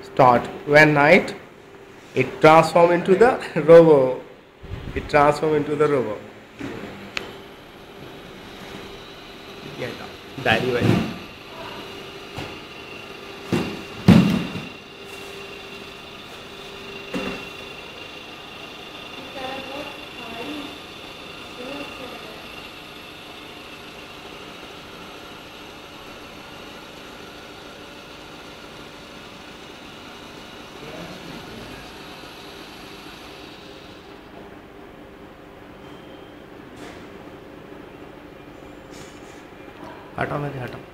start. When night, it transform into the robo. It transform into the robo. Yeah, diary wise. हटाओ ना जी हटाओ।